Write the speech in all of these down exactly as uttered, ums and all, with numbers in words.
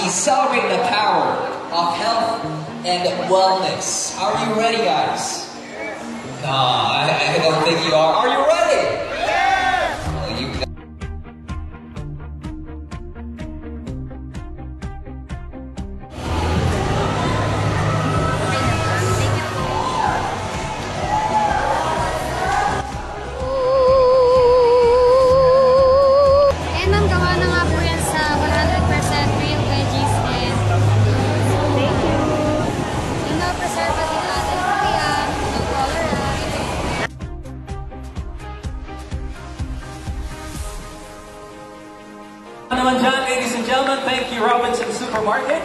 we celebrate the power of health and wellness. Are you ready, guys? Nah, I, I don't think you are. Are you ready? Yeah! Well, you naman dyan, ladies and gentlemen, thank you, Robinson Supermarket.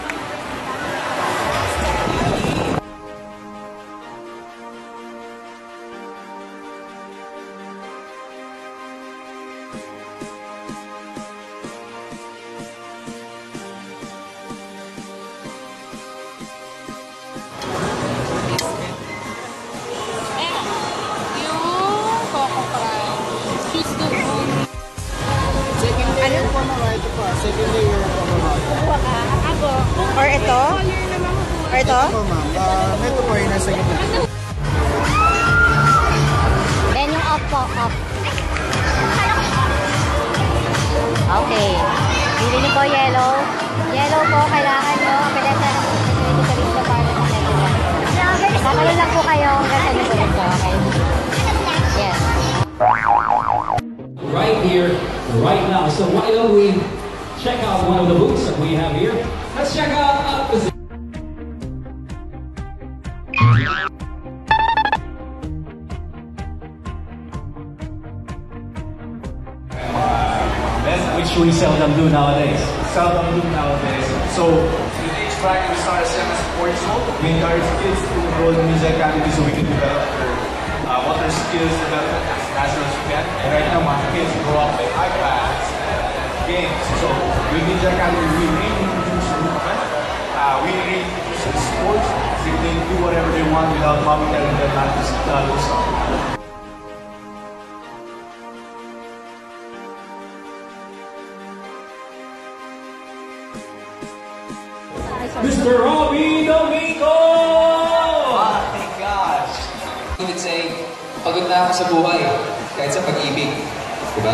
Second layer po, ma'am. Ako. Or ito? Or ito? Ito po, ma'am. Uh, ito po yung nasa gitna. Then yung off po, off. Okay. Bili niyo po yellow. Yellow po, kailangan nyo. Pilesa na po sa twenty service po para sa second. Kakaroon lang po kayo hanggang sa nito po. Okay? Yes. Right here, right now. So why don't we check out one of the booths that we have here? Let's check out uh, the which we seldom do nowadays. Seldom do nowadays. So, with age bracket, we start at seven to four years old. We encourage kids to enroll in music academy so we can develop their uh, what their skills development as natural as we can. And right now, my kids grow up with iPads and games. So, with music academy, we reintroduce movement. Uh, we reintroduce sports. So they can do whatever they want without mommy telling them not to do something. Mister Robi Domingo! Oh my gosh! I would say, pagod na ako sa buhay, kahit sa pag-ibig. Diba?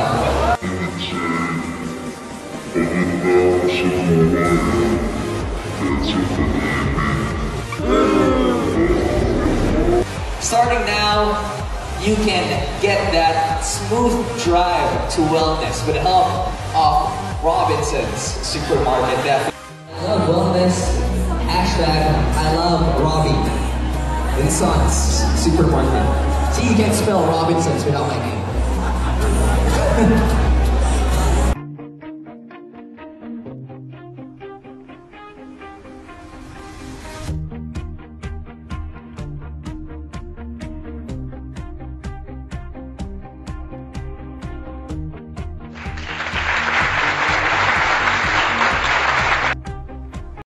Starting now, you can get that smooth drive to wellness with the help of Robinson's Supermarket. Definitely. I love wellness. Hashtag I love Robi. In Sons Supermarket. See, you can't spell Robinsons without my name.